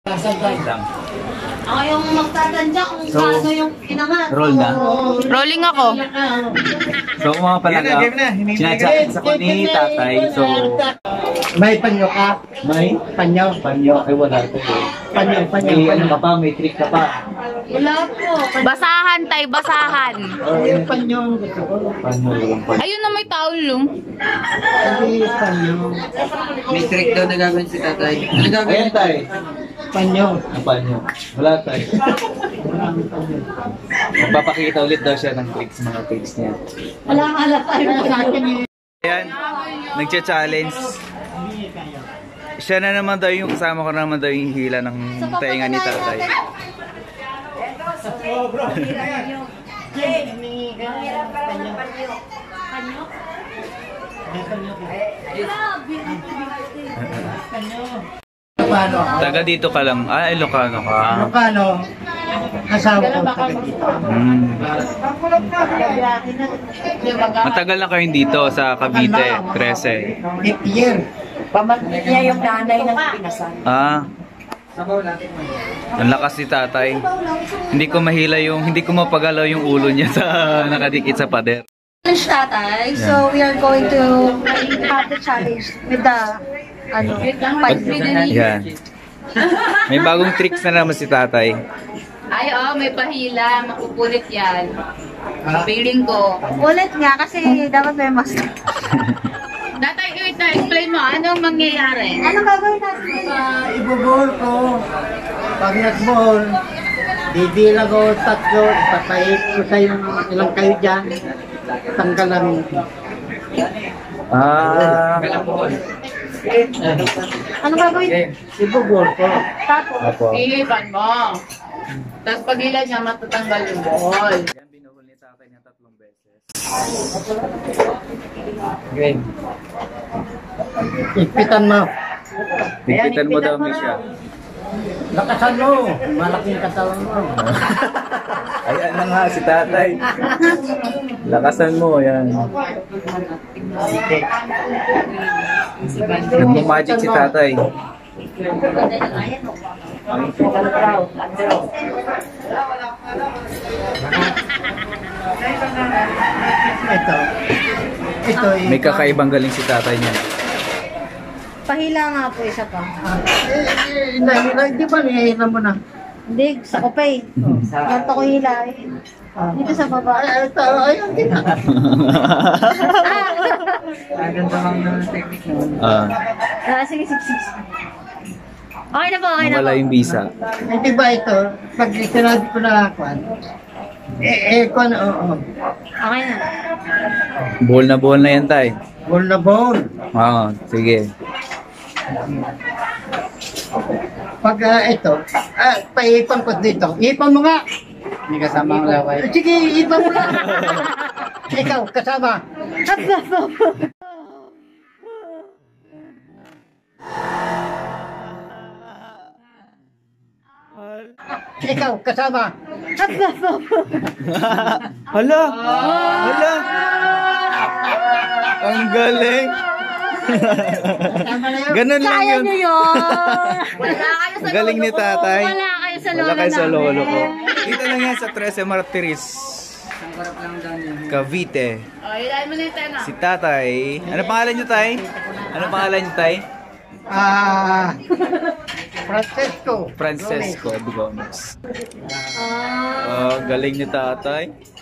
Lang. Ako yung magtatandya kung paano yung inangat. Roll na. Rolling ako. So mga palaga, sinachat sa ko ni tatay. So, May panyo ka? may Panyo? panyo. Ay wala ito eh. Panyo, panyo, May ano panyo. ka pa, may trick ka pa. Wala po. Basahan, tay, basahan. Yung panyo ang gusto ko. Panyo lang pa. Ayun na may taulong. Hindi panyo. May trick daw na gagawin si tatay. Ano gagawin? Ayan tayo. Panyo. Ang panyo. Wala tayo. Magpapakita ulit daw siya ng tricks, mga tricks niya. Wala nga alam tayo sa akin. Ayan, nagcha-challenge. Siya na naman daw yung kasama ko naman daw yung hila ng tainga ni tatay. Paano? Taga dito ka lang. Ah, Ilocano ka. Paano? Asawa ko sa dito. Matagal na kayong dito sa Cavite, 13. 8 year. Pamangkin niya yung nanay ng pinasal. Ah. Ang lakas ni tatay. Hindi ko mapagalaw yung ulo niya sa nakadikit sa pader. Challenge tatay. So we are going to have the challenge with the 5 minutes. Yan. May bagong tricks na naman si tatay. Ay, may pahila. Makukulit yan. Feeling ko. Ulit nga kasi dapat may master. Tatay, explain mo, anong mangyayari? Anong gagawin natin? Ibubol ko. Pag nag-ball, bibilang ko 3, ipapahit ko sa yung ilang kayo dyan. Tanggalan. Ah. Anong gagawin? Ibubol ko. Tapos, Apo. Iipan mo. Tapos pag ilan niya, matatanggal yung ball. Yan, binuhol ni tatay niya 3 beses. Game. Ipitan mo. Higpitan mo daw siya. Lakasan mo. Malaking katawan mo. Ayan na nga si tatay. Lakasan mo, yan. Nagmamagic si tatay. Ito. May kakaibang galing si tatay niya. pahila nga po isa pa. Di ba nihihilan mo na? Hindi, sa kopay. Ganto ko hila. Dito sa baba. Ito, ayun din. Ganda lang ng technique mo. Sige, sige. Okay na po, okay na po. Mawala yung visa. Hindi ba ito? Pag sinabi ko na kwan, kwan, oo. Okay na. Ball na yan tay. Ball na ball. Oo, sige. Pag ito, paipan ko dito. Ipan mo nga. May kasama ang laway. Sige, ipan mo nga. Ikaw, kasama. Ikaw, kasama. Hala! Hala! Ang galing! Ganun lang Kaya yun. nyo yun! Wala kayo sa Galing ni tatay. Wala kayo sa lolo Wala kayo sa namin. lolo ko. Dito lang yan sa 13 Martires. Sarap lang daw niya. Cavite. Ilahin mo na yung tena. Si tatay. Ano pangalan niyo tay? Ano pangalan niyo tay? Francesco. Francesco Gomez. Oh, galing ni tatay.